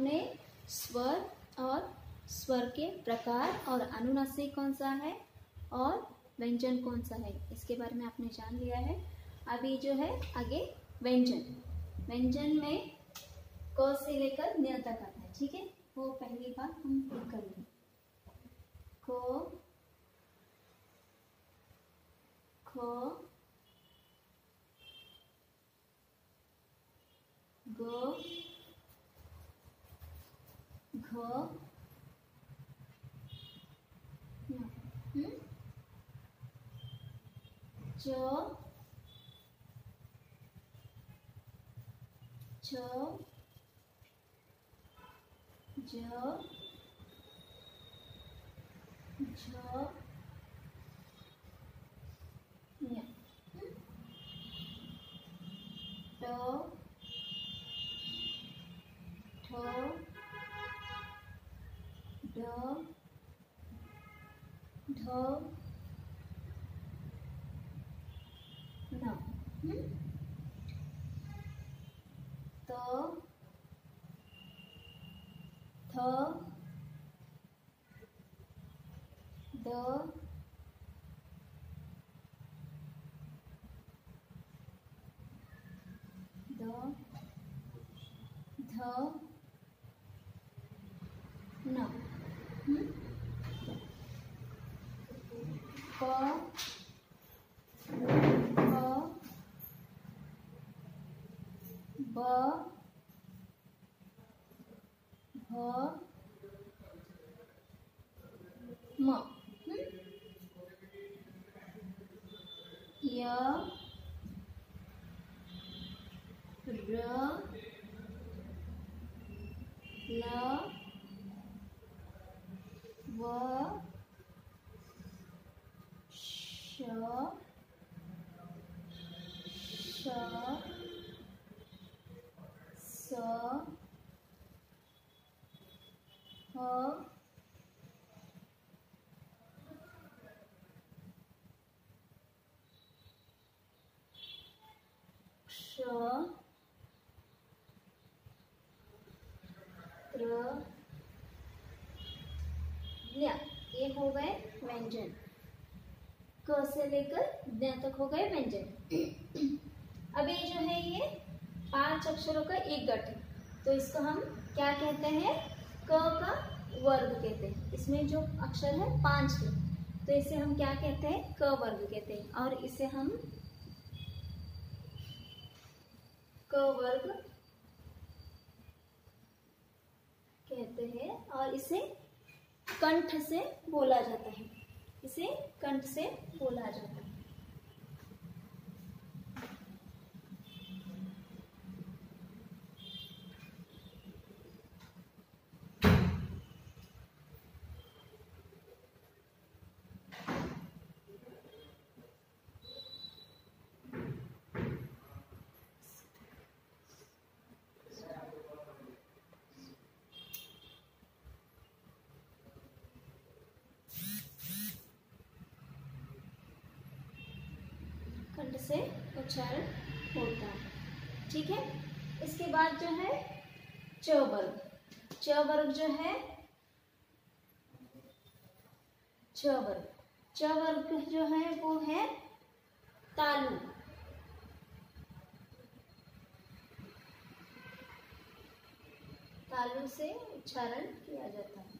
आपने स्वर और स्वर के प्रकार और अनुनासिक कौन सा है और व्यंजन कौन सा है, इसके बारे में आपने जान लिया है। अभी जो है आगे व्यंजन। व्यंजन में क से लेकर न्य तक आता है, ठीक है। वो पहली बार हम कर लेंगे। क, ख, ग, घ, च, छ, ज, झ, ञ, ट, ठ, ड, ढ, न, त, थ, द, ध, न, प, फ, ब, भ, म, य, र, ल, व, श, श, स, ह, क्ष, त्र, न्य। ये हो गए व्यंजन। क से लेकर न्य तक हो गए व्यंजन। अब ये जो है ये 5 अक्षरों का एक गठ है, तो इसको हम क्या कहते हैं? क का वर्ग कहते हैं। इसमें जो अक्षर है 5 है, तो इसे हम क्या कहते हैं? क वर्ग कहते हैं। और इसे हम क वर्ग कहते हैं और इसे कंठ से बोला जाता है। इसे कंठ से बोला जाता है। कंठ से उच्चारण होता है, ठीक है। इसके बाद जो है च वर्ग। च वर्ग जो है च वर्ग। च वर्ग जो है वो है तालु। तालु से उच्चारण किया जाता है।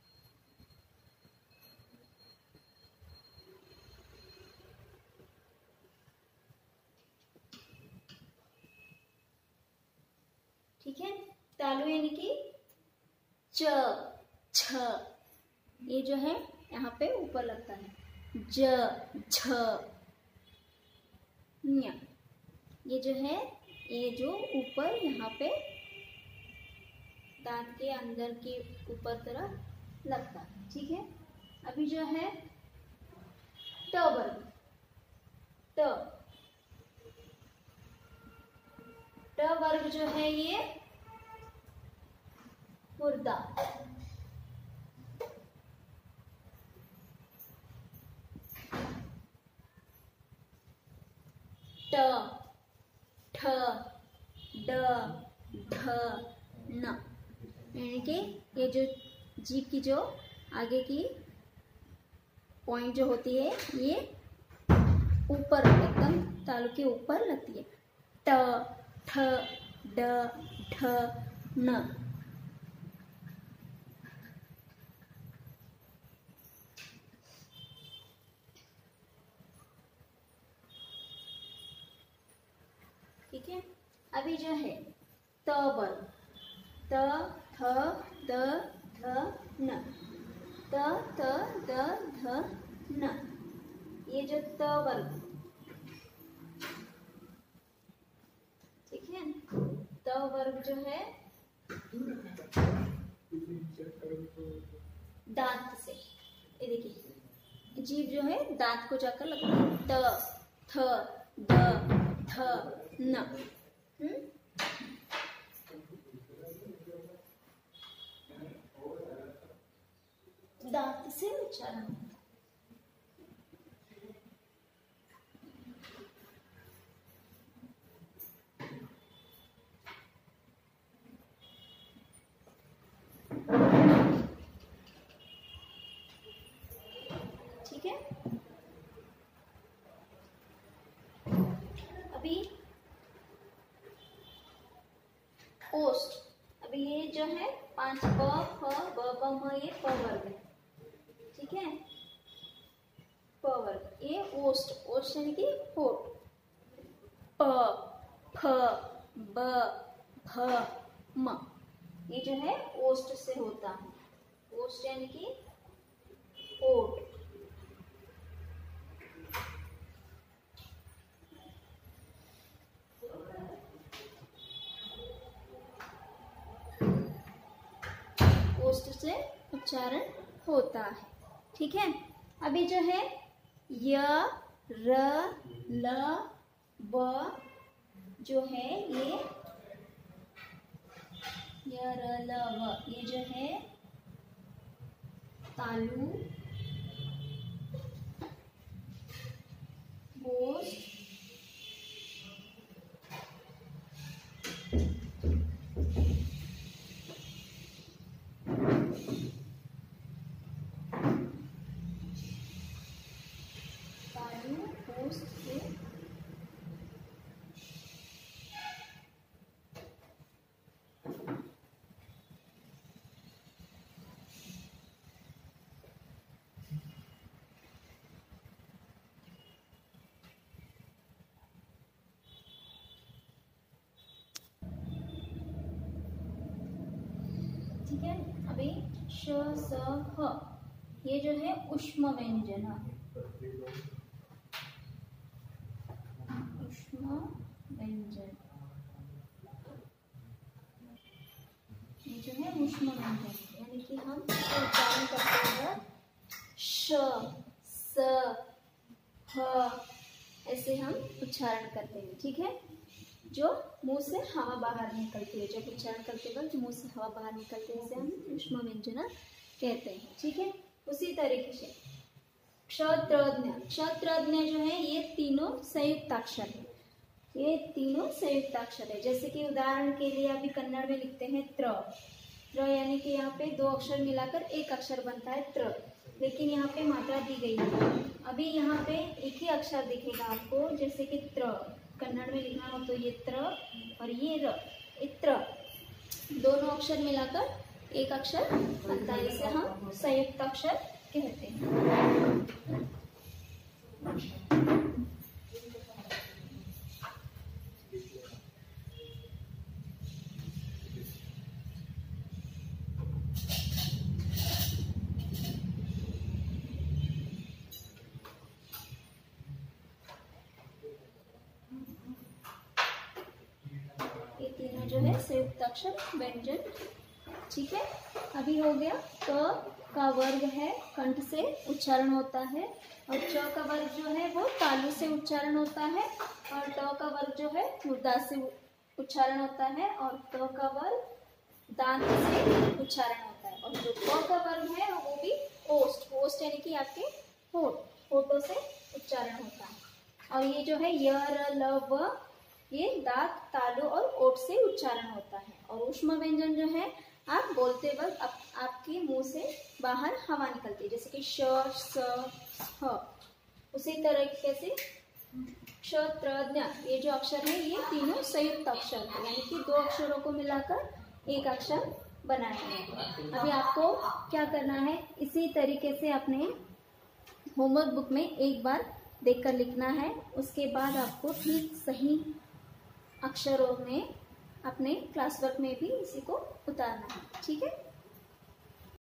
ठीक है। तालु यानी कि च, छ, ये जो है यहाँ पे ऊपर लगता है। ज, झ, ञ, ये जो है ये जो ऊपर यहाँ पे दांत के अंदर के ऊपर तरफ लगता है, ठीक है। अभी जो है ट वर्ग। ट, ट वर्ग जो है ये गुर्दा। ट, ठ, ड, ढ, न। यानी कि ये जो जीभ की जो आगे की पॉइंट जो होती है ये ऊपर एकदम तालु के ऊपर लगती है। ट, ठ, ड, ढ, न। ठीक है, अभी जो है त वर्ग, त, थ, द, ध, न, त, थ, द, ध, न, ये जो त वर्ग, ठीक है, त वर्ग जो है दांत से, ये देखिए जीभ जो है दांत को जाकर लगती है। त, थ, द, थ, न। दांत से उच्चारण होता है। ठीक है, अभी ओष्ठ, अभी ये जो है 5 प, फ, ब, भ, म, ये प वर्ग है। ठीक है, प वर्ग, ये ओष्ठ, ओष्ठ यानी कि होठ। प, फ, ब, भ, म, ये जो है ओष्ठ से होता है। ओष्ठ यानी कि होठ। ओष्ठ से उच्चारण होता है। ठीक है, अभी जो है य, र, ल, व जो है ये य, र, ल, व, ये जो है तालु, ओष्ठ, से ठीक है, अभी श, स, ह, ये जो है ऊष्म व्यंजन है। ऊष्म व्यंजन, ये जो है ऊष्म व्यंजन, यानी कि हम उच्चारण करते हैं श, स, ह, ऐसे हम उच्चारण करते हैं। ठीक है, जो मुंह से हवा बाहर निकलती है, जब उच्चारण करते वक्त मुंह से हवा बाहर निकलती है, इसे हम ऊष्म व्यंजन कहते हैं। ठीक है, उसी तरीके से क्षत्रज्ञ, क्षत्रज्ञ जो है ये तीनों संयुक्ताक्षर है। ये तीनों संयुक्ताक्षर है। जैसे कि उदाहरण के लिए अभी कन्नड़ में लिखते हैं त्र, त्र यानी कि यहाँ पे 2 अक्षर मिलाकर एक अक्षर बनता है त्र, लेकिन यहाँ पे मात्रा दी गई है। अभी यहाँ पे एक ही अक्षर दिखेगा आपको, जैसे कि त्र, कन्नड़ में लिखना हो तो ये त्र और ये र, त्र, दोनों अक्षर मिलाकर एक अक्षर बनता है, इसे हम संयुक्त अक्षर कहते हैं। जो है संयुक्त अक्षर व्यंजन। ठीक है, अभी हो गया क का वर्ग है, कंठ से उच्चारण होता है, और च का वर्ग जो है वो तालु से उच्चारण होता है, और ट का वर्ग जो है मुर्दा से उच्चारण होता है, और त का वर्ग दांत से उच्चारण होता है, और जो क का वर्ग है वो भी ओष्ठ, ओष्ठ यानी कि आपके होठ, होठों से उच्चारण होता है। और ये जो है य, र, ल, व, ये दांत, तालु और ओठ से उच्चारण होता है। और ऊष्म व्यंजन जो है आप बोल बोलते वक्त आपके मुंह से बाहर हवा निकलती है, जैसे कि श, स, ह। उसी तरीके से क्ष, त्र, ज्ञ, ये जो अक्षर है ये तीनों संयुक्त अक्षर है, यानी कि दो अक्षरों को मिलाकर एक अक्षर बनाया है। अभी आपको क्या करना है, इसी तरीके से अपने होमवर्क बुक में एक बार देखकर लिखना है। उसके बाद आपको ठीक सही अक्षरों में अपने क्लास वर्क में भी इसी को उतारना है। ठीक है।